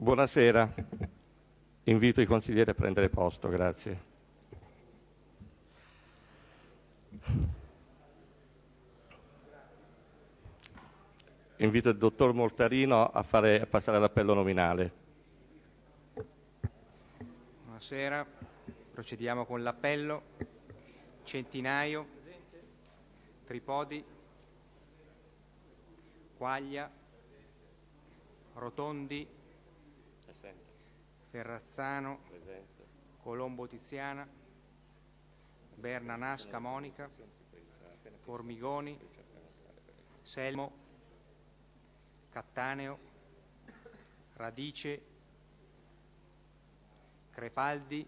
Buonasera, invito i consiglieri a prendere posto, grazie. Invito il dottor Moltarino a passare all'appello nominale. Buonasera, procediamo con l'appello. Centinaio, Tripodi, Quaglia, Rotondi, Ferrazzano, Colombo Tiziana, Berna Nasca Monica, Formigoni, Selmo, Cattaneo, Radice, Crepaldi,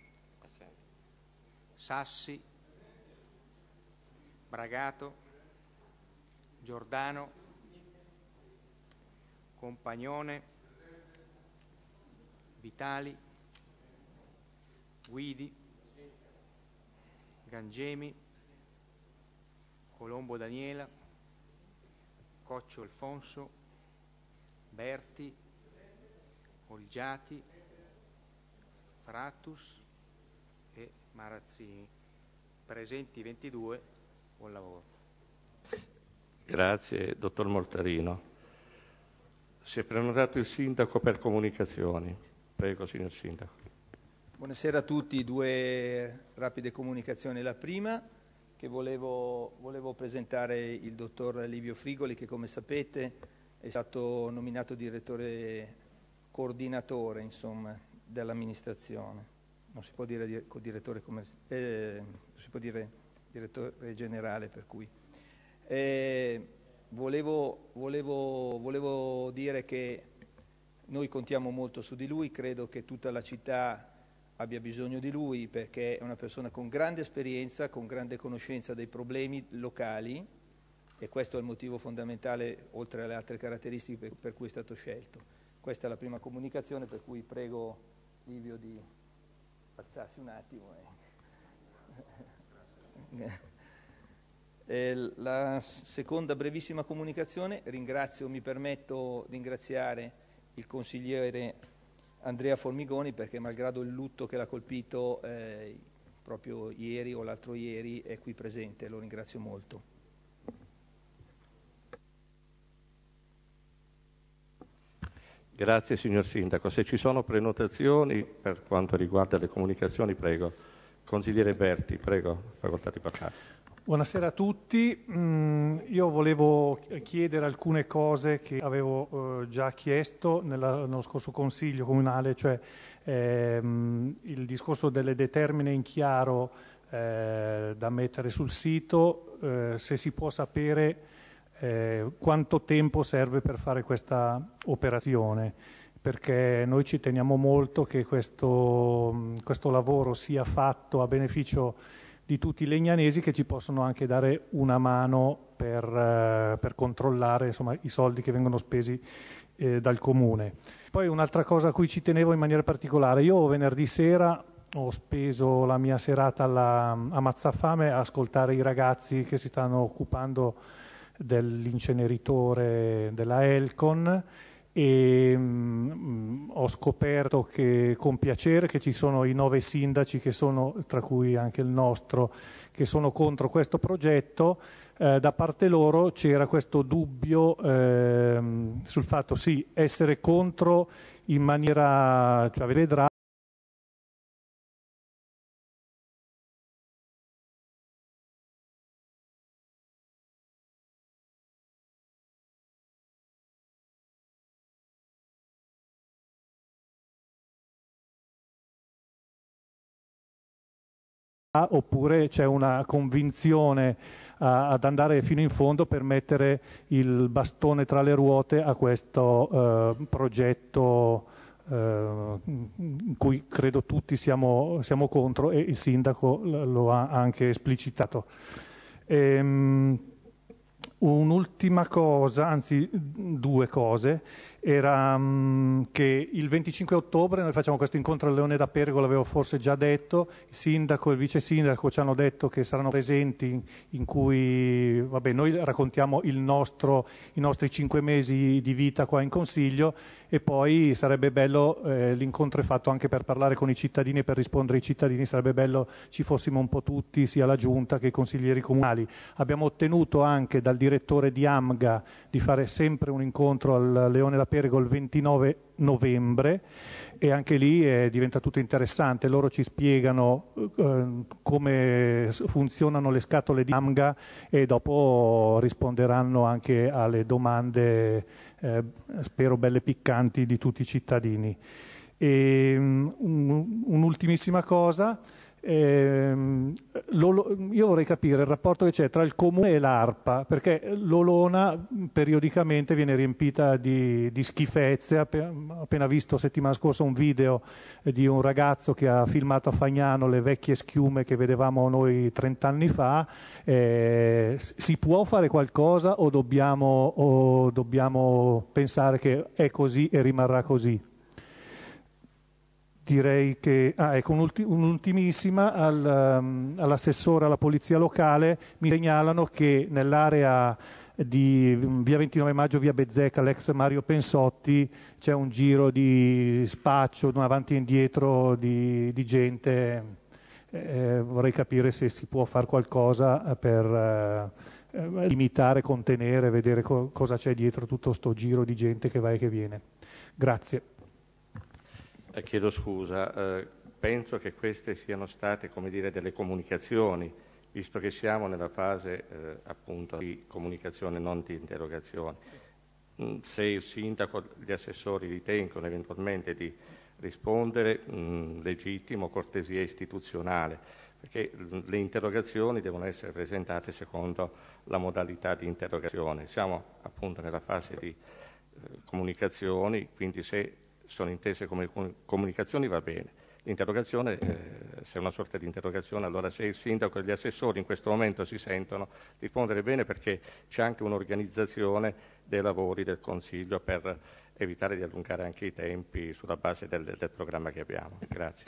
Sassi, Bragato, Giordano, Compagnone, Vitali, Guidi, Gangemi, Colombo Daniela, Coccio Alfonso, Berti, Olgiati, Frattus e Marazzini. Presenti 22, buon lavoro. Grazie, dottor Moltarino. Si è prenotato il sindaco per comunicazioni. Prego, signor sindaco. Buonasera a tutti, due rapide comunicazioni. La prima, che volevo presentare il dottor Livio Frigoli, che come sapete è stato nominato direttore coordinatore, insomma, dell'amministrazione. Non si può dire direttore si può dire direttore generale, per cui. Volevo dire che noi contiamo molto su di lui, credo che tutta la città abbia bisogno di lui perché è una persona con grande esperienza, con grande conoscenza dei problemi locali e questo è il motivo fondamentale, oltre alle altre caratteristiche per cui è stato scelto. Questa è la prima comunicazione, per cui prego Livio di alzarsi un attimo. La seconda brevissima comunicazione, mi permetto di ringraziare il consigliere Andrea Formigoni perché malgrado il lutto che l'ha colpito proprio ieri o l'altro ieri è qui presente, lo ringrazio molto. Grazie signor sindaco. Se ci sono prenotazioni per quanto riguarda le comunicazioni, prego. Consigliere Berti, prego, facoltà di parlare. Buonasera a tutti, io volevo chiedere alcune cose che avevo già chiesto nello scorso Consiglio Comunale, cioè il discorso delle determine in chiaro da mettere sul sito, se si può sapere quanto tempo serve per fare questa operazione, perché noi ci teniamo molto che questo lavoro sia fatto a beneficio di tutti i legnanesi che ci possono anche dare una mano per controllare, insomma, i soldi che vengono spesi dal Comune. Poi un'altra cosa a cui ci tenevo in maniera particolare, io venerdì sera ho speso la mia serata a Mazzafame a ascoltare i ragazzi che si stanno occupando dell'inceneritore della Elcon e ho scoperto che con piacere che ci sono i 9 sindaci che sono, tra cui anche il nostro, che sono contro questo progetto. Da parte loro c'era questo dubbio sul fatto sì, essere contro in maniera, cioè vedrà oppure c'è una convinzione ad andare fino in fondo per mettere il bastone tra le ruote a questo progetto in cui credo tutti siamo contro e il sindaco lo ha anche esplicitato. Un'ultima cosa, anzi due cose. era che il 25 ottobre noi facciamo questo incontro al Leone da Perego, l'avevo forse già detto, il sindaco e il vice sindaco ci hanno detto che saranno presenti, in cui noi raccontiamo i nostri 5 mesi di vita qua in Consiglio, e poi sarebbe bello, l'incontro è fatto anche per parlare con i cittadini e per rispondere ai cittadini, sarebbe bello ci fossimo un po' tutti, sia la Giunta che i consiglieri comunali. Abbiamo ottenuto anche dal direttore di AMGA di fare sempre un incontro al Leone da Perego il 29 novembre, e anche lì diventa tutto interessante. Loro ci spiegano come funzionano le scatole di AMGA e dopo risponderanno anche alle domande, spero belle piccanti, di tutti i cittadini. E un'ultimissima cosa. Io vorrei capire il rapporto che c'è tra il Comune e l'ARPA, perché l'Olona periodicamente viene riempita di schifezze. Ho appena visto settimana scorsa un video di un ragazzo che ha filmato a Fagnano le vecchie schiume che vedevamo noi 30 anni fa. Si può fare qualcosa o dobbiamo pensare che è così e rimarrà così? Direi che, ecco, un'ultimissima, all'assessore alla polizia locale mi segnalano che nell'area di via 29 maggio, via Bezzecca, l'ex Mario Pensotti, c'è un giro di spaccio, un avanti e indietro di gente. Vorrei capire se si può fare qualcosa per limitare, contenere, vedere cosa c'è dietro tutto sto giro di gente che va e che viene. Grazie. Chiedo scusa, penso che queste siano state, come dire, delle comunicazioni, visto che siamo nella fase appunto di comunicazione, non di interrogazione. Se il sindaco, gli assessori ritengono eventualmente di rispondere, legittimo, cortesia istituzionale, perché le interrogazioni devono essere presentate secondo la modalità di interrogazione. Siamo appunto nella fase di comunicazioni, quindi se sono intese come comunicazioni va bene. L'interrogazione, se è una sorta di interrogazione, allora se il sindaco e gli assessori in questo momento si sentono rispondere bene, perché c'è anche un'organizzazione dei lavori del Consiglio per evitare di allungare anche i tempi sulla base del programma che abbiamo. Grazie.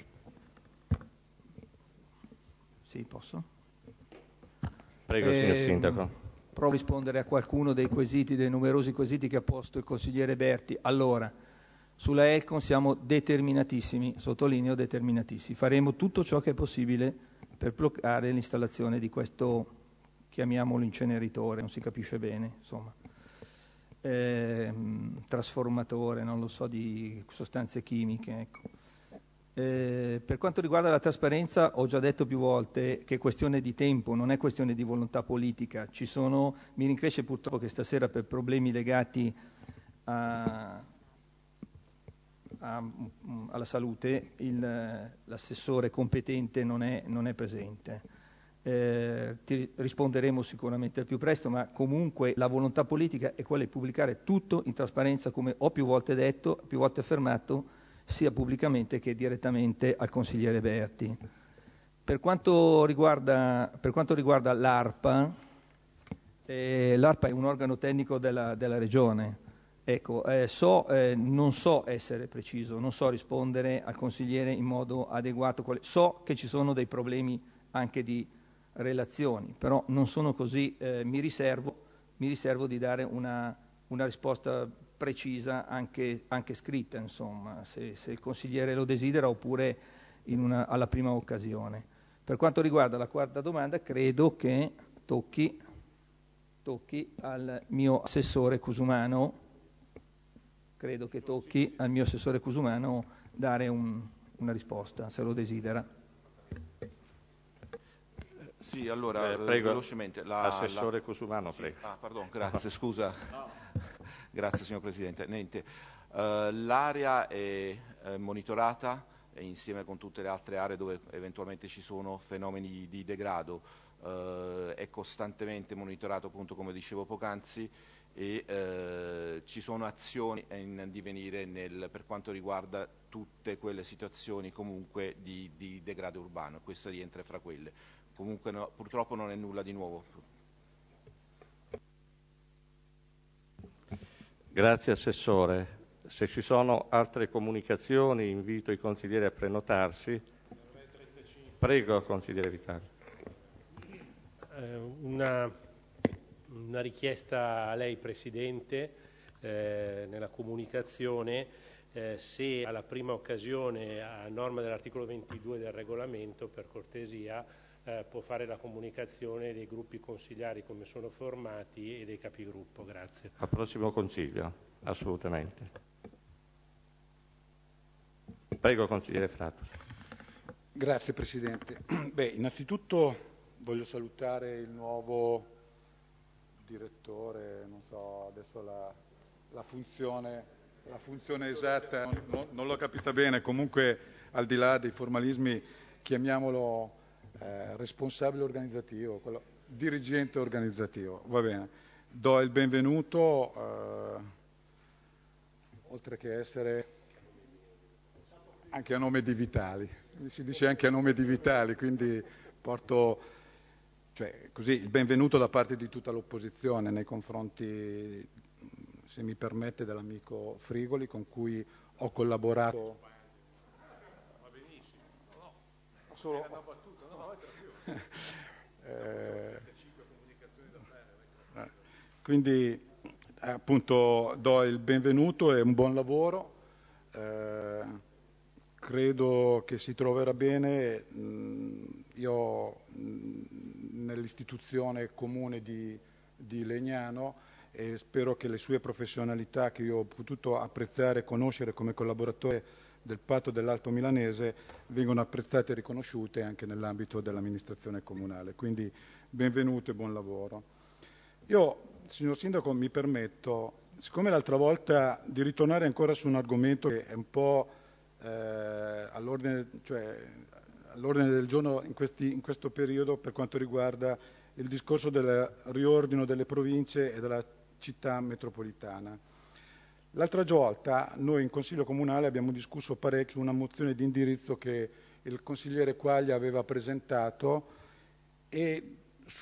Sì, posso? Prego, signor Sindaco. Provo a rispondere a qualcuno dei quesiti, dei numerosi quesiti che ha posto il consigliere Berti. Allora, sulla Elcon siamo determinatissimi, sottolineo determinatissimi. Faremo tutto ciò che è possibile per bloccare l'installazione di questo, chiamiamolo inceneritore, non si capisce bene, insomma, trasformatore, non lo so, di sostanze chimiche. Ecco. Per quanto riguarda la trasparenza, ho già detto più volte che è questione di tempo, non è questione di volontà politica. Mi rincresce purtroppo che stasera, per problemi legati alla salute, l'assessore competente non è presente. Ti risponderemo sicuramente al più presto, ma comunque la volontà politica è quella di pubblicare tutto in trasparenza, come ho più volte detto, più volte affermato, sia pubblicamente che direttamente al consigliere Berti. Per quanto riguarda l'ARPA, l'ARPA è un organo tecnico della Regione. Ecco, non so essere preciso, non so rispondere al consigliere in modo adeguato. So che ci sono dei problemi anche di relazioni, però non sono così. Mi riservo di dare una risposta precisa, anche scritta, insomma, se il consigliere lo desidera, oppure alla prima occasione. Per quanto riguarda la quarta domanda, credo che tocchi al mio assessore Cusumano. Credo che tocchi al mio assessore Cusumano dare una risposta, se lo desidera. Sì, allora, prego, velocemente. Assessore Cusumano, sì, prego. Pardon, grazie, scusa. Grazie, signor Presidente. L'area è monitorata insieme con tutte le altre aree dove eventualmente ci sono fenomeni di degrado. È costantemente monitorato, appunto, come dicevo poc'anzi, e ci sono azioni in divenire per quanto riguarda tutte quelle situazioni comunque di degrado urbano. Questa rientra fra quelle. Comunque purtroppo non è nulla di nuovo. Grazie Assessore. Se ci sono altre comunicazioni, invito i consiglieri a prenotarsi. Prego, consigliere Vitali. Una richiesta a lei, Presidente, nella comunicazione, se alla prima occasione, a norma dell'articolo 22 del regolamento, per cortesia, può fare la comunicazione dei gruppi consigliari come sono formati e dei capigruppo. Grazie. Al prossimo Consiglio, assolutamente. Prego, consigliere Frattus. Grazie Presidente. Innanzitutto voglio salutare il nuovo direttore, non so adesso la funzione esatta, non l'ho capita bene, comunque al di là dei formalismi chiamiamolo responsabile organizzativo, dirigente organizzativo, va bene. Do il benvenuto, oltre che essere anche a nome di Vitali, si dice anche a nome di Vitali, quindi porto così, il benvenuto da parte di tutta l'opposizione nei confronti, se mi permette, dell'amico Frigoli con cui ho collaborato. Va benissimo. No, solo una battuta, no, quindi appunto do il benvenuto e un buon lavoro. Credo che si troverà bene. Io nell'istituzione comune di Legnano e spero che le sue professionalità, che io ho potuto apprezzare e conoscere come collaboratore del Patto dell'Alto Milanese, vengano apprezzate e riconosciute anche nell'ambito dell'amministrazione comunale. Quindi benvenuto e buon lavoro. Io, signor Sindaco, mi permetto, siccome l'altra volta, di ritornare ancora su un argomento che è un po' all'ordine del giorno in questo periodo per quanto riguarda il discorso del riordino delle province e della città metropolitana. L'altra volta noi in Consiglio Comunale abbiamo discusso parecchio su una mozione di indirizzo che il consigliere Quaglia aveva presentato e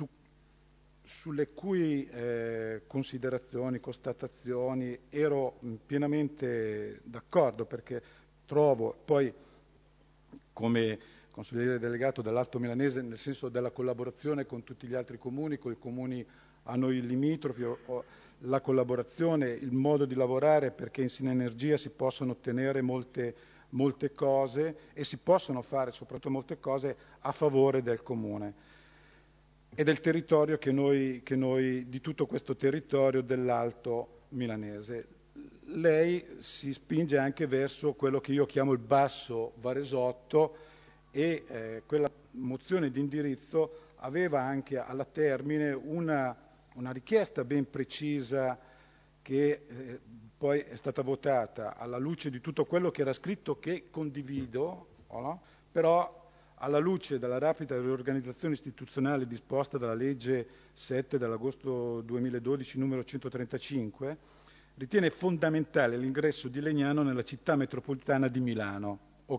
sulle cui considerazioni, constatazioni ero pienamente d'accordo, perché trovo, poi come consigliere delegato dell'Alto Milanese, nel senso della collaborazione con tutti gli altri comuni, con i comuni a noi limitrofi, la collaborazione, il modo di lavorare, perché in Sinergia si possono ottenere molte cose e si possono fare soprattutto molte cose a favore del comune e del territorio di tutto questo territorio dell'Alto Milanese. Lei si spinge anche verso quello che io chiamo il basso Varesotto e quella mozione di indirizzo aveva anche alla termine una richiesta ben precisa che poi è stata votata alla luce di tutto quello che era scritto, che condivido, no? Però alla luce della rapida riorganizzazione istituzionale disposta dalla legge 7 dell'agosto 2012 numero 135, ritiene fondamentale l'ingresso di Legnano nella città metropolitana di Milano,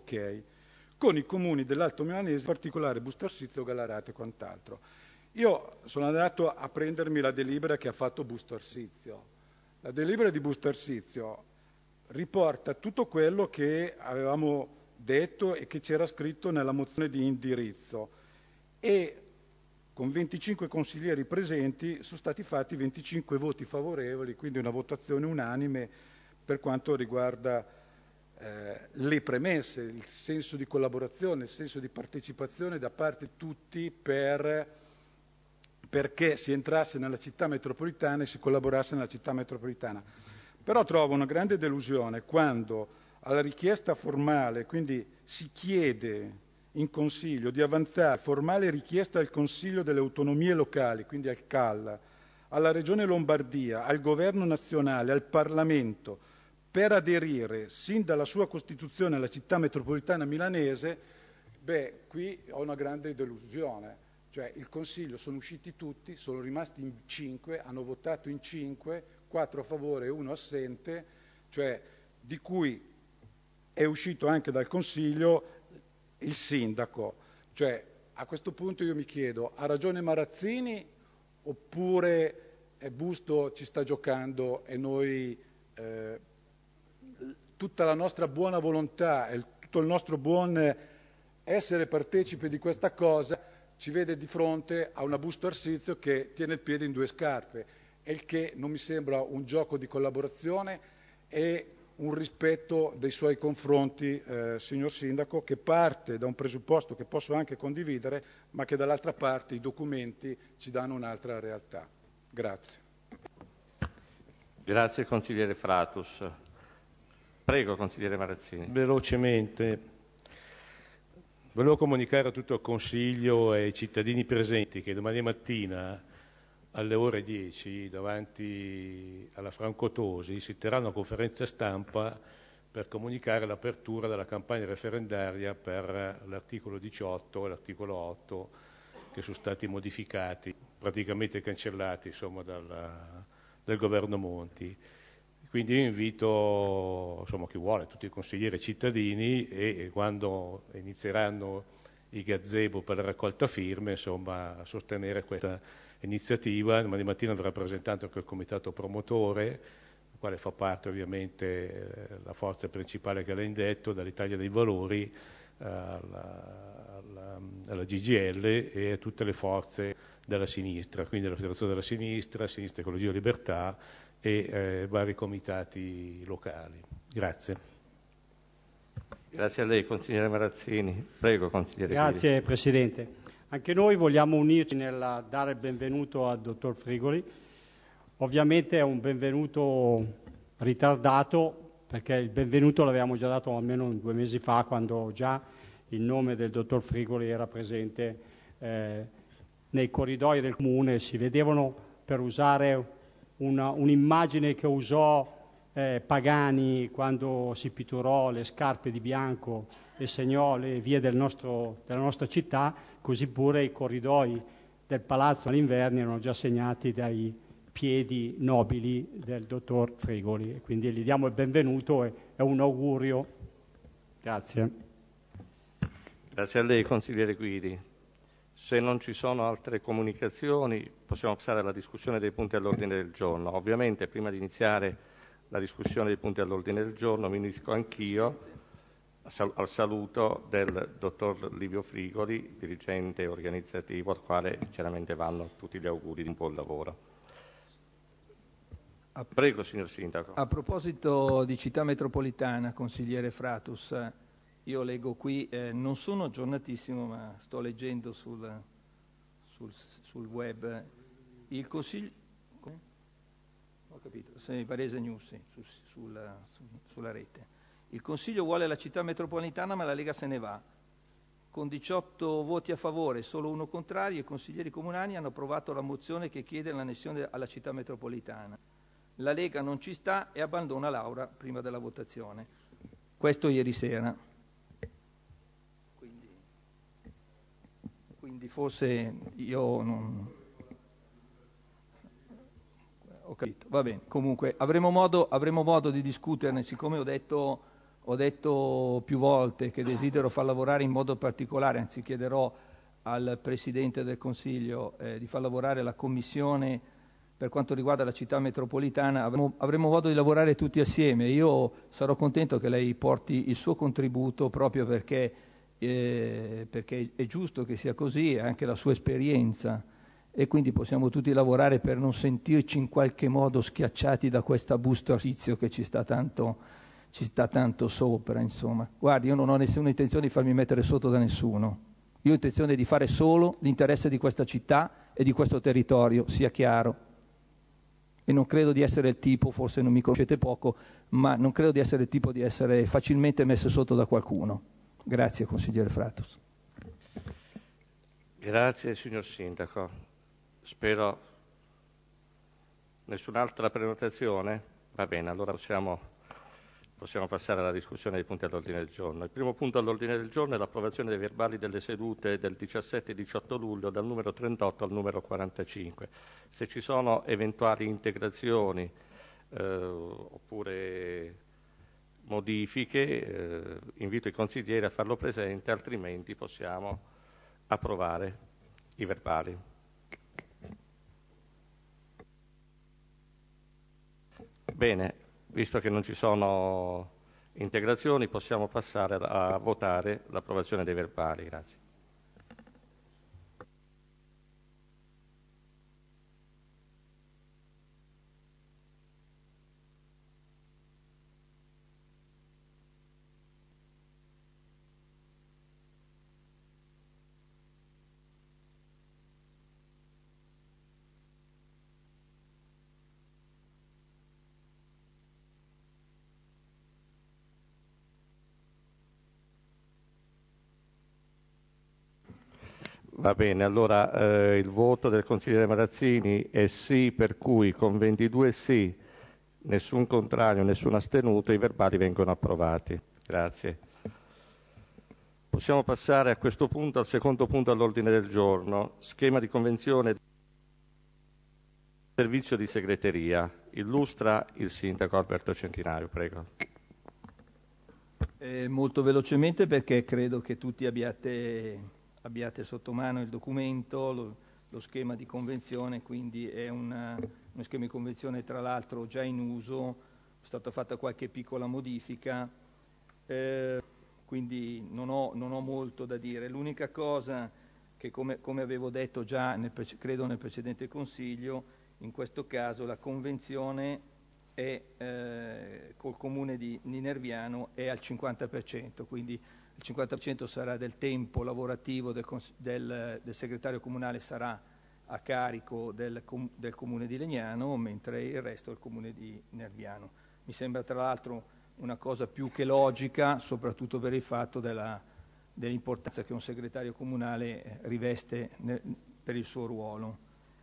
con i comuni dell'Alto Milanese, in particolare Bustorsizio, Gallarate e quant'altro. Io sono andato a prendermi la delibera che ha fatto Bustorsizio. La delibera di Bustorsizio riporta tutto quello che avevamo detto e che c'era scritto nella mozione di indirizzo e con 25 consiglieri presenti sono stati fatti 25 voti favorevoli, quindi una votazione unanime per quanto riguarda le premesse, il senso di collaborazione, il senso di partecipazione da parte di tutti perché si entrasse nella città metropolitana e si collaborasse nella città metropolitana. Però trovo una grande delusione quando alla richiesta formale, quindi si chiede in Consiglio di avanzare formale richiesta al Consiglio delle Autonomie Locali, quindi al CAL, alla Regione Lombardia, al Governo nazionale, al Parlamento, per aderire sin dalla sua Costituzione alla città metropolitana milanese, qui ho una grande delusione. Cioè il Consiglio sono usciti tutti, sono rimasti in 5, hanno votato in 5, 4 a favore e 1 assente, cioè di cui è uscito anche dal Consiglio il sindaco. Cioè a questo punto io mi chiedo, ha ragione Marazzini oppure Busto ci sta giocando e noi tutta la nostra buona volontà e tutto il nostro buon essere partecipe di questa cosa ci vede di fronte a una busto arsizio che tiene il piede in due scarpe, e il che non mi sembra un gioco di collaborazione e un rispetto dei suoi confronti, signor Sindaco, che parte da un presupposto che posso anche condividere, ma che dall'altra parte i documenti ci danno un'altra realtà. Grazie. Grazie consigliere Fratus. Prego consigliere Marazzini. Velocemente, volevo comunicare a tutto il Consiglio e ai cittadini presenti che domani mattina alle ore 10 davanti alla Franco Tosi si terrà una conferenza stampa per comunicare l'apertura della campagna referendaria per l'articolo 18 e l'articolo 8 che sono stati modificati, praticamente cancellati insomma, dal governo Monti. Quindi io invito insomma, chi vuole, tutti i consiglieri e cittadini, e quando inizieranno i gazebo per la raccolta firme, insomma, a sostenere questa iniziativa. Domani mattina verrà presentato anche il comitato promotore, del quale fa parte ovviamente la forza principale che l'ha indetto, dall'Italia dei Valori alla GGL e a tutte le forze della sinistra, quindi la Federazione della Sinistra, Sinistra Ecologia e Libertà e vari comitati locali. Grazie. Grazie a lei consigliere Marazzini. Prego consigliere Grazie Guidi. Presidente. Anche noi vogliamo unirci nel dare il benvenuto al dottor Frigoli. Ovviamente è un benvenuto ritardato, perché il benvenuto l'avevamo già dato almeno 2 mesi fa, quando già il nome del dottor Frigoli era presente nei corridoi del comune. Si vedevano, per usare un'immagine che usò Pagani quando si pitturò le scarpe di bianco e segnò le vie della nostra città, così pure i corridoi del palazzo all'inverno erano già segnati dai piedi nobili del dottor Frigoli. Quindi gli diamo il benvenuto e un augurio. Grazie. Grazie a lei consigliere Guidi. Se non ci sono altre comunicazioni possiamo passare alla discussione dei punti all'ordine del giorno. Ovviamente prima di iniziare la discussione dei punti all'ordine del giorno mi unisco anch'io al saluto del dottor Livio Frigoli, dirigente organizzativo, al quale chiaramente vanno tutti gli auguri di un buon lavoro. Prego signor Sindaco. A proposito di città metropolitana, consigliere Fratus, io leggo qui, non sono aggiornatissimo ma sto leggendo sul web, il Consiglio... Ho capito, Varese News, sì, sulla rete. Il Consiglio vuole la città metropolitana ma la Lega se ne va. Con 18 voti a favore, solo 1 contrario, i consiglieri comunali hanno approvato la mozione che chiede l'annessione alla città metropolitana. La Lega non ci sta e abbandona Laura prima della votazione. Questo ieri sera. Quindi forse io non... Ho capito, va bene. Comunque avremo modo di discuterne, siccome ho detto più volte che desidero far lavorare in modo particolare, anzi chiederò al Presidente del Consiglio di far lavorare la Commissione per quanto riguarda la città metropolitana, avremo modo di lavorare tutti assieme. Io sarò contento che lei porti il suo contributo proprio perché è giusto che sia così, anche la sua esperienza, e quindi possiamo tutti lavorare per non sentirci in qualche modo schiacciati da questa busto arsizio che ci sta tanto sopra, insomma. Guardi, io non ho nessuna intenzione di farmi mettere sotto da nessuno. Io ho intenzione di fare solo l'interesse di questa città e di questo territorio, sia chiaro. E non credo di essere il tipo, forse non mi conoscete poco, ma non credo di essere il tipo di essere facilmente messo sotto da qualcuno. Grazie, consigliere Fratus. Grazie signor Sindaco. Spero nessun'altra prenotazione? Va bene, allora possiamo passare alla discussione dei punti all'ordine del giorno. Il primo punto all'ordine del giorno è l'approvazione dei verbali delle sedute del 17 e 18 luglio dal numero 38 al numero 45. Se ci sono eventuali integrazioni oppure modifiche, invito i consiglieri a farlo presente, altrimenti possiamo approvare i verbali. Bene, visto che non ci sono integrazioni, possiamo passare a votare l'approvazione dei verbali. Grazie. Va bene, allora il voto del consigliere Marazzini è sì, per cui con 22 sì, nessun contrario, nessun astenuto, i verbali vengono approvati. Grazie. Possiamo passare a questo punto al secondo punto all'ordine del giorno, schema di convenzione servizio di segreteria. Illustra il sindaco Alberto Centinaio, prego. Molto velocemente, perché credo che tutti abbiate sotto mano il documento, lo schema di convenzione, quindi è uno schema di convenzione tra l'altro già in uso, è stata fatta qualche piccola modifica, quindi non ho molto da dire. L'unica cosa che come avevo detto già credo nel precedente Consiglio, in questo caso la convenzione è col comune di Nerviano è al 50%, quindi il 50% sarà del tempo lavorativo del segretario comunale, sarà a carico del comune di Legnano, mentre il resto è il comune di Nerviano. Mi sembra tra l'altro una cosa più che logica, soprattutto per il fatto dell'importanza che un segretario comunale riveste per il suo ruolo.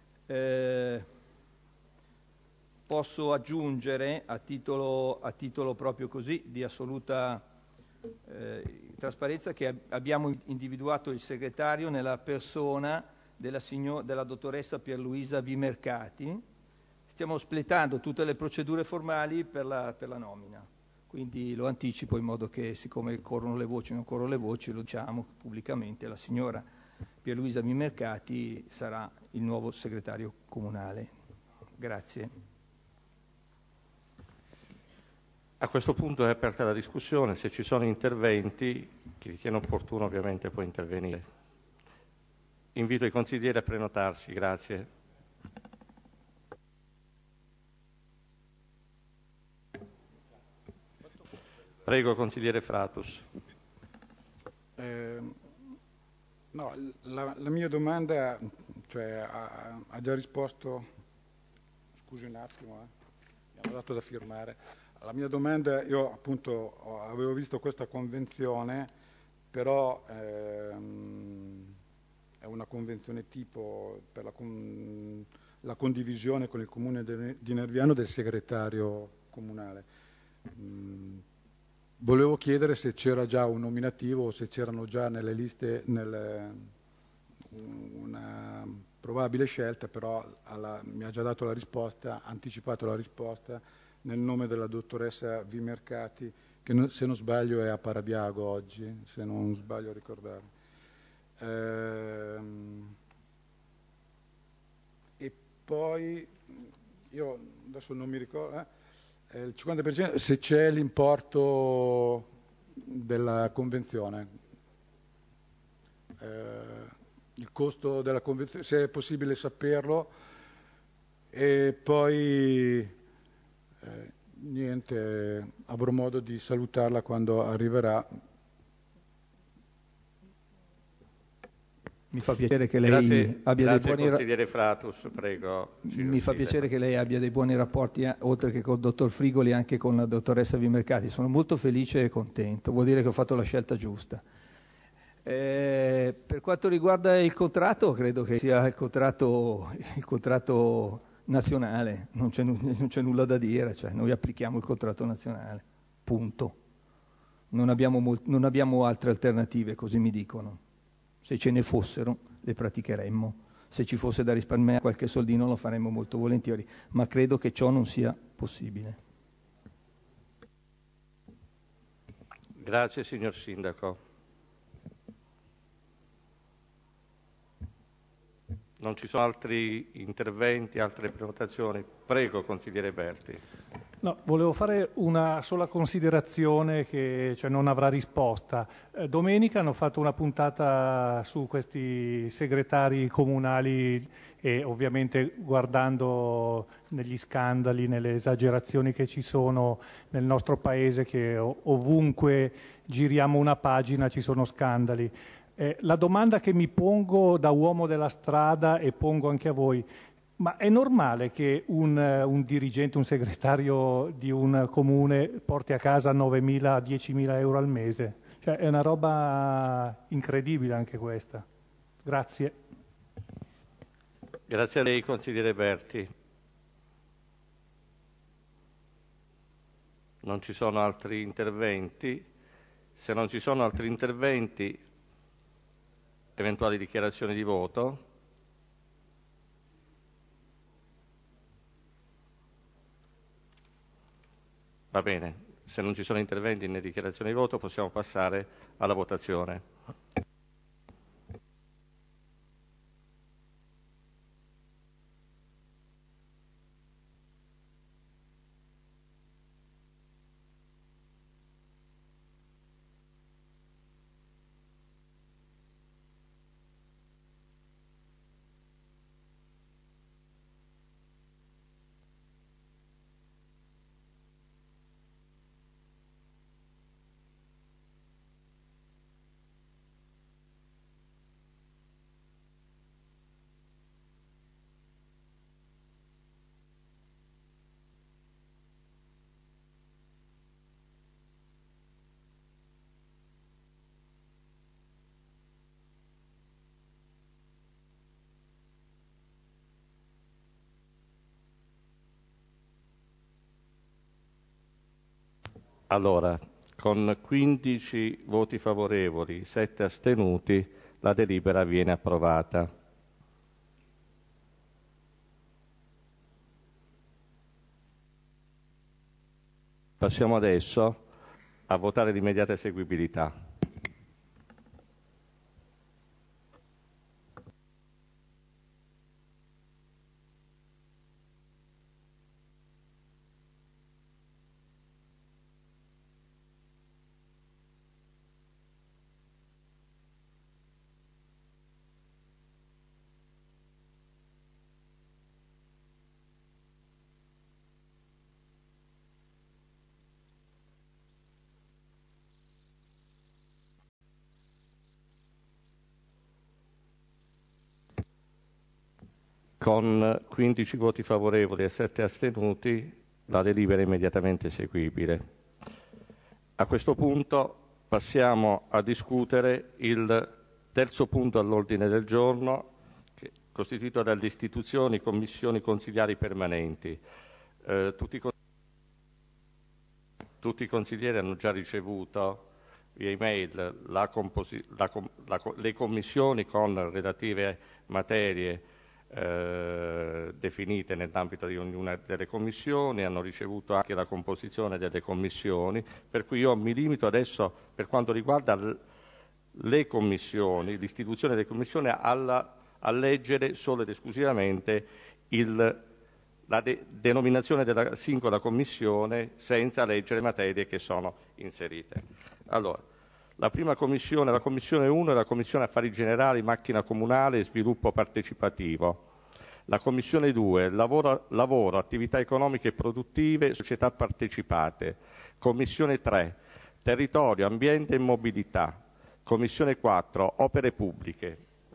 Posso aggiungere a titolo proprio così di assoluta trasparenza che abbiamo individuato il segretario nella persona della dottoressa Pierluisa Vimercati. Stiamo espletando tutte le procedure formali per la nomina, quindi lo anticipo in modo che, siccome corrono le voci, non corrono le voci, lo diciamo pubblicamente: la signora Pierluisa Vimercati sarà il nuovo segretario comunale. Grazie. A questo punto è aperta la discussione, se ci sono interventi, chi ritiene opportuno ovviamente può intervenire. Invito i consiglieri a prenotarsi, grazie. Prego, consigliere Fratus. No, la mia domanda, cioè, ha già risposto, scusi un attimo, mi hanno dato da firmare. La mia domanda, io appunto avevo visto questa convenzione, però è una convenzione tipo per la condivisione con il comune di Nerviano del segretario comunale. Volevo chiedere se c'era già un nominativo o se c'erano già nelle liste una probabile scelta, però mi ha già dato la risposta, ha anticipato la risposta nel nome della dottoressa Vimercati, che se non sbaglio è a Parabiago oggi, se non sbaglio a ricordare. E poi, io adesso non mi ricordo, il 50% se c'è l'importo della convenzione, il costo della convenzione, se è possibile saperlo, e poi niente, avrò modo di salutarla quando arriverà. Mi fa piacere che lei abbia dei buoni consigliere Fratus, prego. Mi fa piacere che lei abbia dei buoni rapporti, oltre che con il dottor Frigoli, anche con la dottoressa Vimercati. Sono molto felice e contento, vuol dire che ho fatto la scelta giusta. Per quanto riguarda il contratto, credo che sia il contratto nazionale, non c'è nulla da dire, cioè noi applichiamo il contratto nazionale, punto. Non abbiamo altre alternative, così mi dicono. Se ce ne fossero le praticheremmo, se ci fosse da risparmiare qualche soldino lo faremmo molto volentieri, ma credo che ciò non sia possibile. Grazie signor Sindaco. Non ci sono altri interventi, altre prenotazioni? Prego, consigliere Berti. No, volevo fare una sola considerazione che non avrà risposta. Domenica hanno fatto una puntata su questi segretari comunali e ovviamente guardando negli scandali, nelle esagerazioni che ci sono nel nostro paese, che ovunque giriamo una pagina ci sono scandali. La domanda che mi pongo da uomo della strada e pongo anche a voi: ma è normale che un dirigente, un segretario di un comune porti a casa 9.000, 10.000 euro al mese? Cioè, è una roba incredibile anche questa. Grazie. Grazie a lei, consigliere Berti. Non ci sono altri interventi. Se non ci sono altri interventi, eventuali dichiarazioni di voto. Va bene, se non ci sono interventi né dichiarazioni di voto possiamo passare alla votazione. Allora, con 15 voti favorevoli, 7 astenuti, la delibera viene approvata. Passiamo adesso a votare l'immediata eseguibilità. Con 15 voti favorevoli e 7 astenuti, la delibera è immediatamente eseguibile. A questo punto passiamo a discutere il terzo punto all'ordine del giorno, costituito dalle istituzioni, commissioni consigliari permanenti. Tutti i consiglieri hanno già ricevuto via email le commissioni con relative materie definite nell'ambito di ognuna delle commissioni, hanno ricevuto anche la composizione delle commissioni, per cui io mi limito adesso, per quanto riguarda le commissioni, l'istituzione delle commissioni, a leggere solo ed esclusivamente la denominazione della singola commissione, senza leggere le materie che sono inserite. Allora, la prima commissione, la commissione 1, è la commissione affari generali, macchina comunale e sviluppo partecipativo. La commissione 2, lavoro, attività economiche e produttive, società partecipate. Commissione 3, territorio, ambiente e mobilità. Commissione 4, opere pubbliche.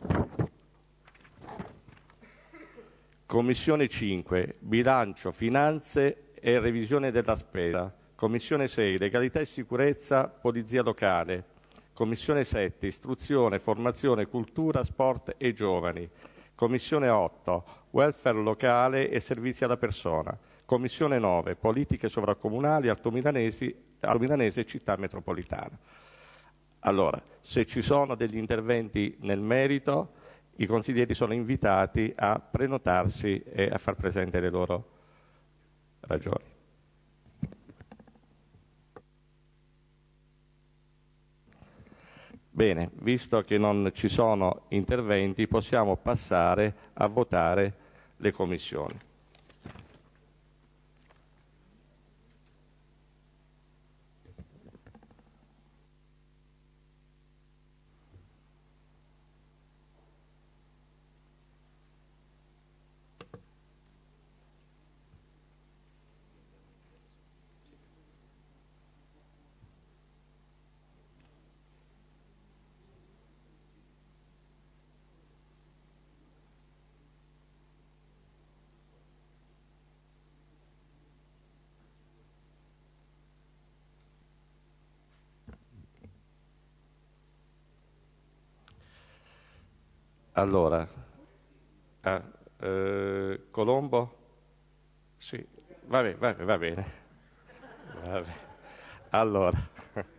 Commissione 5, bilancio, finanze e revisione della spesa. Commissione 6, legalità e sicurezza, polizia locale. Commissione 7, istruzione, formazione, cultura, sport e giovani. Commissione 8, welfare locale e servizi alla persona. Commissione 9, politiche sovracomunali, Alto Milanese e città metropolitana. Allora, se ci sono degli interventi nel merito, i consiglieri sono invitati a prenotarsi e a far presente le loro ragioni. Bene, visto che non ci sono interventi, possiamo passare a votare le commissioni. Allora, Colombo? Sì, va bene. Va bene. Allora,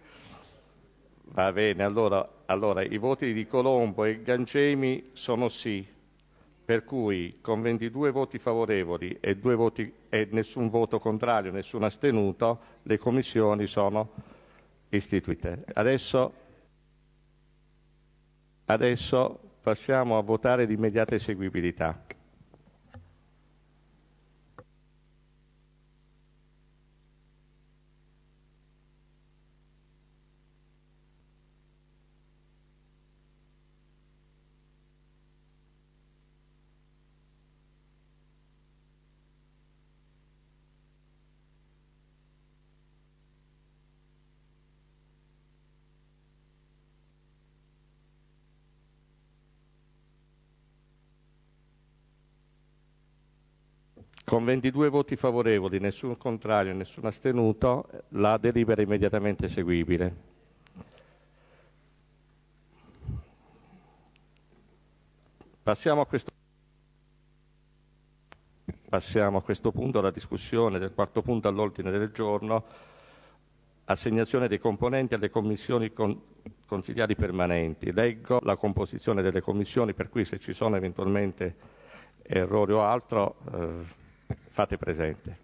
va bene, allora i voti di Colombo e Gancemi sono sì, per cui con 22 voti favorevoli e nessun voto contrario, nessun astenuto, le commissioni sono istituite. Adesso passiamo a votare di immediata eseguibilità. Con 22 voti favorevoli, nessun contrario e nessun astenuto, la delibera è immediatamente eseguibile. Passiamo a questo punto alla discussione del quarto punto all'ordine del giorno, assegnazione dei componenti alle commissioni consigliari permanenti. Leggo la composizione delle commissioni, per cui se ci sono eventualmente errori o altro fate presente.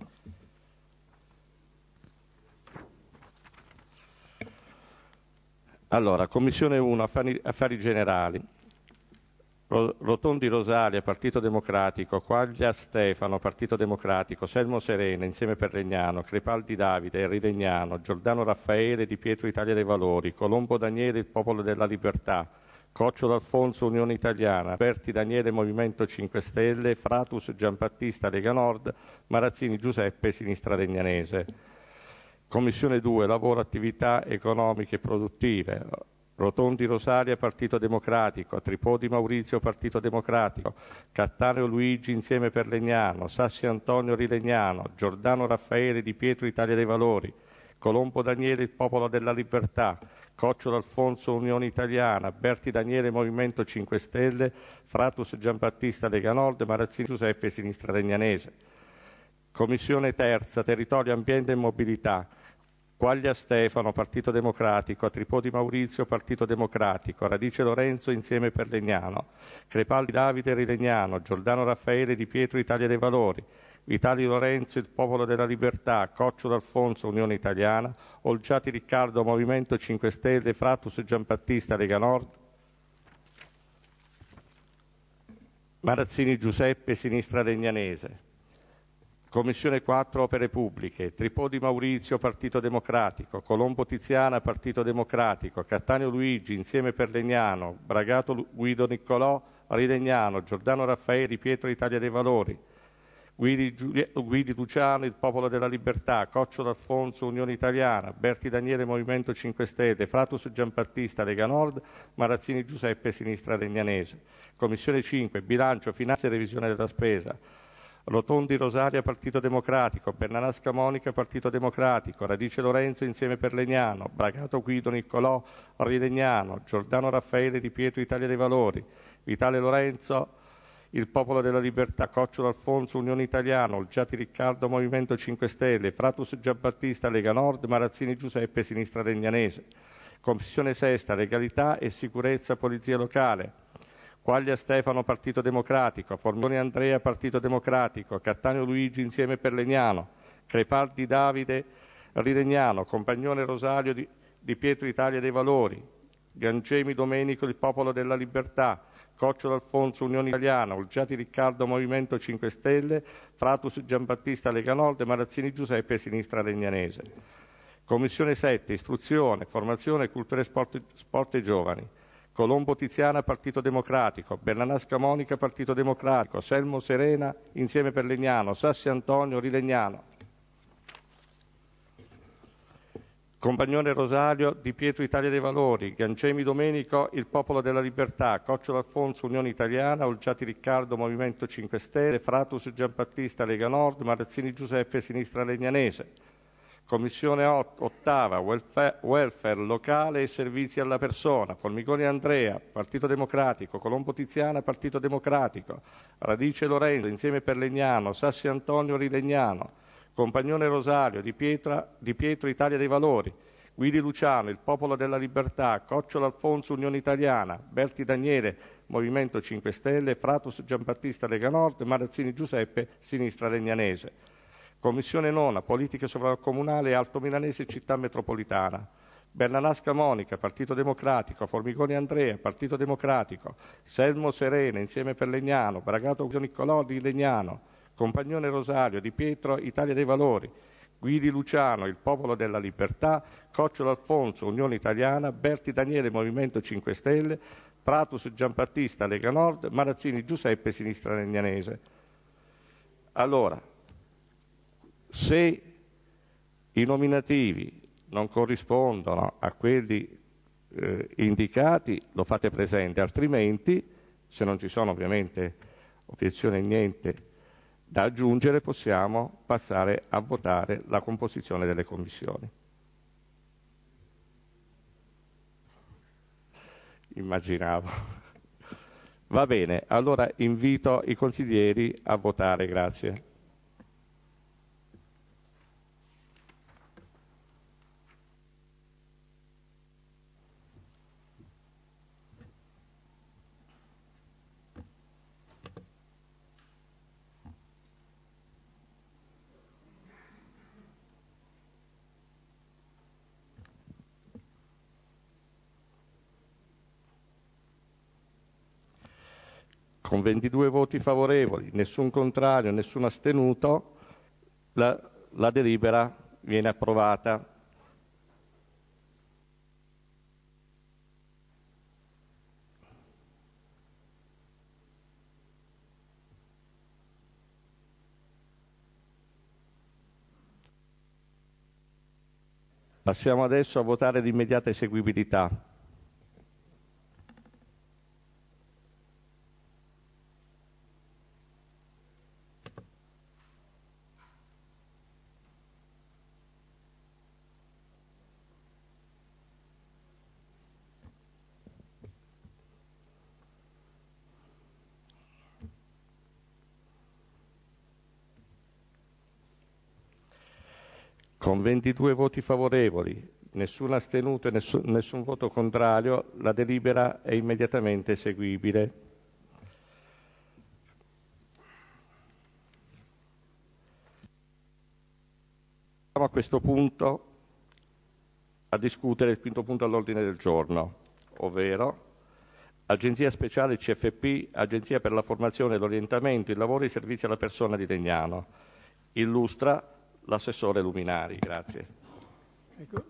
Allora, Commissione 1, Affari Generali. Rotondi Rosalia, Partito Democratico, Quaglia Stefano, Partito Democratico, Selmo Serena, Insieme per Legnano, Crepaldi Davide, Rilegnano, Giordano Raffaele, Di Pietro Italia dei Valori, Colombo Daniele, Il Popolo della Libertà, Cocciolo Alfonso, Unione Italiana, Berti Daniele, Movimento 5 Stelle, Fratus Giambattista, Lega Nord, Marazzini Giuseppe, Sinistra Legnanese. Commissione 2, Lavoro, Attività Economiche e Produttive. Rotondi Rosalia, Partito Democratico, Tripodi Maurizio, Partito Democratico, Cattaneo Luigi, Insieme per Legnano, Sassi Antonio, Rilegnano, Giordano Raffaele, Di Pietro Italia dei Valori, Colombo Daniele, Il Popolo della Libertà, Cocciolo Alfonso, Unione Italiana, Berti Daniele, Movimento 5 Stelle, Fratus Giambattista, Lega Nord, Marazzini Giuseppe, Sinistra Legnanese. Commissione terza, Territorio, Ambiente e Mobilità. Quaglia Stefano, Partito Democratico, Tripodi Maurizio, Partito Democratico, Radice Lorenzo, Insieme per Legnano, Crepaldi Davide, Rilegnano, Giordano Raffaele, Di Pietro Italia dei Valori, Vitali Lorenzo, Il Popolo della Libertà, Cocciolo Alfonso, Unione Italiana, Olgiati Riccardo, Movimento 5 Stelle, Fratus Giambattista, Lega Nord, Marazzini Giuseppe, Sinistra Legnanese. Commissione 4, Opere Pubbliche, Tripodi Maurizio, Partito Democratico, Colombo Tiziana, Partito Democratico, Cattaneo Luigi, Insieme per Legnano, Bragato Guido Niccolò, Rilegnano, Giordano Raffaele, Di Pietro Italia dei Valori, Guidi Luciano, Il Popolo della Libertà, Cocciolo Alfonso, Unione Italiana, Berti Daniele, Movimento 5 Stelle, Fratus Giambattista, Lega Nord, Marazzini Giuseppe, Sinistra Legnanese. Commissione 5, Bilancio, Finanza e Revisione della Spesa. Rotondi Rosaria, Partito Democratico, Bernanasca Monica, Partito Democratico, Radice Lorenzo, Insieme per Legnano, Bragato Guido Niccolò, Rilegnano, Giordano Raffaele, Di Pietro Italia dei Valori, Vitale Lorenzo, Il Popolo della Libertà, Cocciolo Alfonso, Unione Italiana, Olgiati Riccardo, Movimento 5 Stelle, Fratus Giambattista, Lega Nord, Marazzini Giuseppe, Sinistra Legnanese. Commissione sesta, Legalità e Sicurezza, Polizia Locale. Quaglia Stefano, Partito Democratico, Formigoni Andrea, Partito Democratico, Cattaneo Luigi, Insieme per Legnano, Crepaldi Davide, Rilegnano, Compagnone Rosario, Di Pietro Italia dei Valori, Gancemi Domenico, Il Popolo della Libertà, Cocciolo Alfonso, Unione Italiana, Olgiati Riccardo, Movimento 5 Stelle, Fratus Giambattista, Lega Nord, Marazzini Giuseppe, Sinistra Legnanese. Commissione 7, Istruzione, Formazione, Cultura e Sport e Giovani. Colombo Tiziana, Partito Democratico, Bernanasca Monica, Partito Democratico, Selmo Serena, Insieme per Legnano, Sassi Antonio, Rilegnano. Compagnone Rosario, Di Pietro Italia dei Valori, Gancemi Domenico, Il Popolo della Libertà, Cocciolo Alfonso, Unione Italiana, Olgiati Riccardo, Movimento 5 Stelle, Fratus Giambattista, Lega Nord, Marazzini Giuseppe, Sinistra Legnanese. Commissione ottava, welfare locale e servizi alla persona, Formigoni Andrea, Partito Democratico, Colombo Tiziana, Partito Democratico, Radice Lorenzo, Insieme per Legnano, Sassi Antonio Rilegnano, Compagnone Rosario, Di Pietro Italia dei Valori, Guidi Luciano, Il Popolo della Libertà, Cocciolo Alfonso Unione Italiana, Berti Daniele, Movimento 5 Stelle, Pratus Giambattista Lega Nord, Marazzini Giuseppe, Sinistra Legnanese. Commissione nona, Politiche Sovracomunali, Alto Milanese e Città Metropolitana. Bernanasca Monica, Partito Democratico, Formigoni Andrea, Partito Democratico, Selmo Serena, Insieme per Legnano, Bragato Niccolò di Legnano, Compagnone Rosario, Di Pietro, Italia dei Valori, Guidi Luciano, Il Popolo della Libertà, Cocciolo Alfonso, Unione Italiana, Berti Daniele, Movimento 5 Stelle, Pratus Giambattista, Lega Nord, Marazzini Giuseppe, Sinistra Legnanese. Allora, se i nominativi non corrispondono a quelli indicati, lo fate presente, altrimenti, se non ci sono ovviamente obiezioni e niente da aggiungere, possiamo passare a votare la composizione delle commissioni. Immaginavo. Va bene, allora invito i consiglieri a votare, grazie. Con 22 voti favorevoli, nessun contrario, nessun astenuto, la delibera viene approvata. Passiamo adesso a votare l'immediata eseguibilità. Con 22 voti favorevoli, nessun astenuto e nessun voto contrario, la delibera è immediatamente eseguibile. Siamo a questo punto a discutere il quinto punto all'ordine del giorno, ovvero Agenzia Speciale CFP, Agenzia per la Formazione, l'Orientamento, il Lavoro e i Servizi alla Persona di Legnano. Illustra l'assessore Luminari, grazie. Ecco.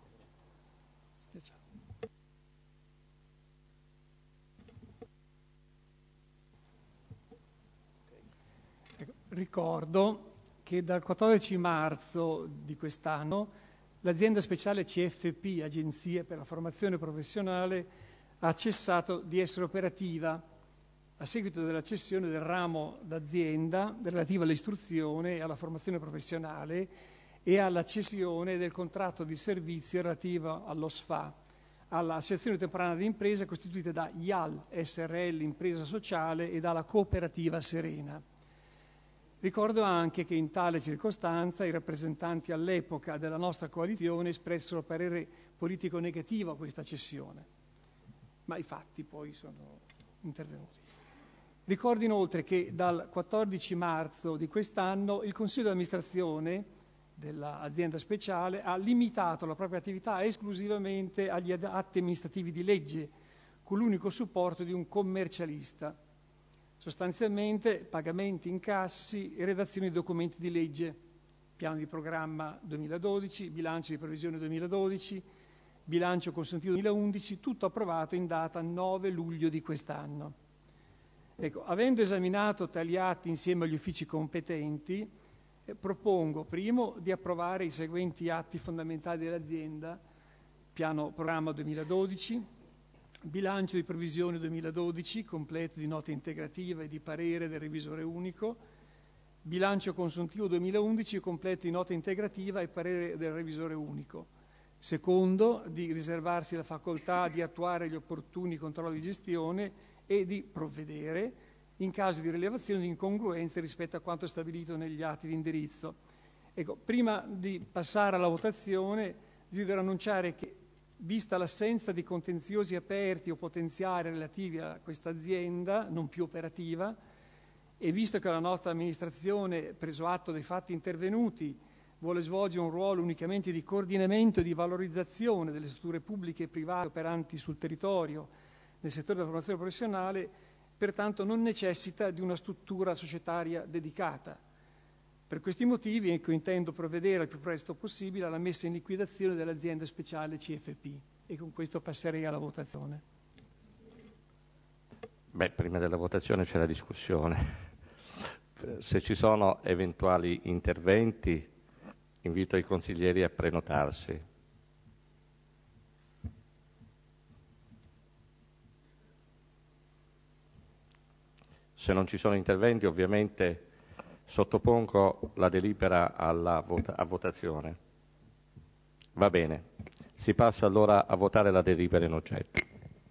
Ricordo che dal 14 marzo di quest'anno l'azienda speciale CFP, Agenzia per la Formazione Professionale, ha cessato di essere operativa a seguito della cessione del ramo d'azienda relativo all'istruzione e alla formazione professionale e alla cessione del contratto di servizio relativo allo SFA, all'associazione temporanea di imprese costituita da IAL SRL Impresa Sociale e dalla cooperativa Serena. Ricordo anche che in tale circostanza i rappresentanti all'epoca della nostra coalizione espressero parere politico negativo a questa cessione, ma i fatti poi sono intervenuti. Ricordo inoltre che dal 14 marzo di quest'anno il Consiglio di amministrazione dell'azienda speciale ha limitato la propria attività esclusivamente agli atti amministrativi di legge, con l'unico supporto di un commercialista, sostanzialmente pagamenti, incassi e redazione di documenti di legge, piano di programma 2012, bilancio di previsione 2012, bilancio consuntivo 2011, tutto approvato in data 9 luglio di quest'anno. Ecco, avendo esaminato tali atti insieme agli uffici competenti, propongo primo di approvare i seguenti atti fondamentali dell'azienda: piano programma 2012, bilancio di previsione 2012, completo di nota integrativa e di parere del revisore unico, bilancio consuntivo 2011 completi nota integrativa e parere del revisore unico. Secondo, di riservarsi la facoltà di attuare gli opportuni controlli di gestione e di provvedere in caso di rilevazione di incongruenze rispetto a quanto stabilito negli atti di indirizzo. Ecco, prima di passare alla votazione, desidero annunciare che, vista l'assenza di contenziosi aperti o potenziali relativi a questa azienda non più operativa, e visto che la nostra amministrazione, preso atto dei fatti intervenuti, vuole svolgere un ruolo unicamente di coordinamento e di valorizzazione delle strutture pubbliche e private operanti sul territorio nel settore della formazione professionale, pertanto non necessita di una struttura societaria dedicata. Per questi motivi, ecco, intendo provvedere al più presto possibile alla messa in liquidazione dell'azienda speciale CFP, e con questo passerei alla votazione. Beh, prima della votazione c'è la discussione. Se ci sono eventuali interventi, invito i consiglieri a prenotarsi. Se non ci sono interventi, ovviamente sottopongo la delibera a votazione. Va bene. Si passa allora a votare la delibera in oggetto.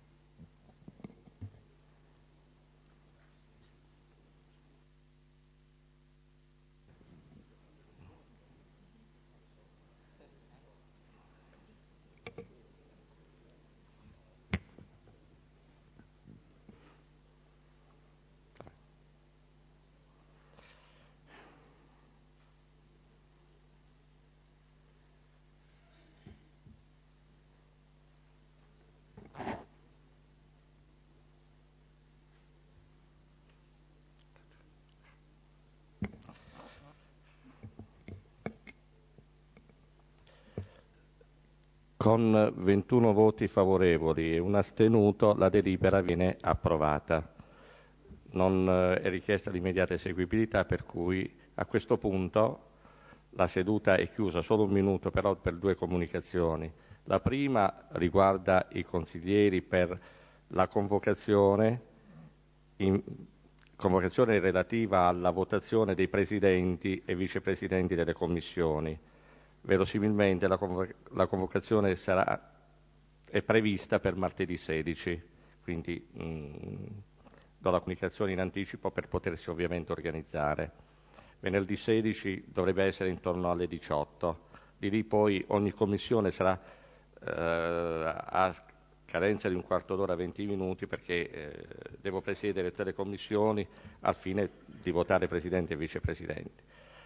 Con 21 voti favorevoli e un astenuto, la delibera viene approvata. Non è richiesta l'immediata eseguibilità, per cui a questo punto la seduta è chiusa. Solo un minuto però per due comunicazioni. La prima riguarda i consiglieri per la convocazione relativa alla votazione dei presidenti e vicepresidenti delle commissioni. Verosimilmente la convocazione è prevista per martedì 16, quindi do la comunicazione in anticipo per potersi ovviamente organizzare. Venerdì 16 dovrebbe essere intorno alle 18. Di lì poi ogni commissione sarà a cadenza di un quarto d'ora, 20 minuti, perché devo presiedere tutte le commissioni al fine di votare presidente e vicepresidenti.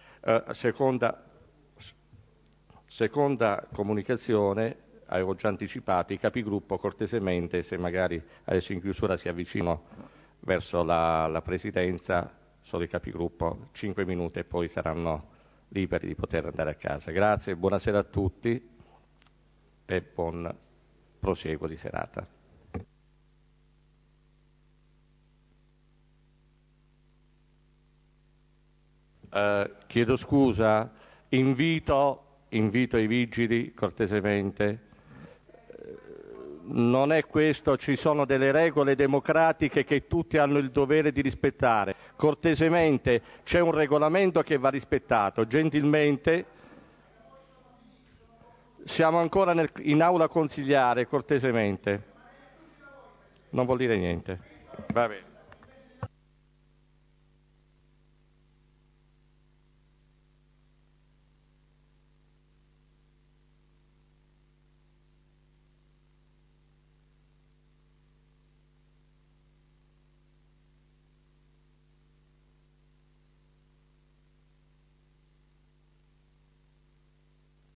Seconda comunicazione, avevo già anticipato, i capigruppo cortesemente, se magari adesso in chiusura si avvicinano verso la presidenza, solo i capigruppo, 5 minuti e poi saranno liberi di poter andare a casa. Grazie, buonasera a tutti e buon proseguo di serata. Chiedo scusa, invito i vigili cortesemente. Non è questo, ci sono delle regole democratiche che tutti hanno il dovere di rispettare. Cortesemente c'è un regolamento che va rispettato. Gentilmente siamo ancora in aula consigliare, cortesemente. Non vuol dire niente. Va bene.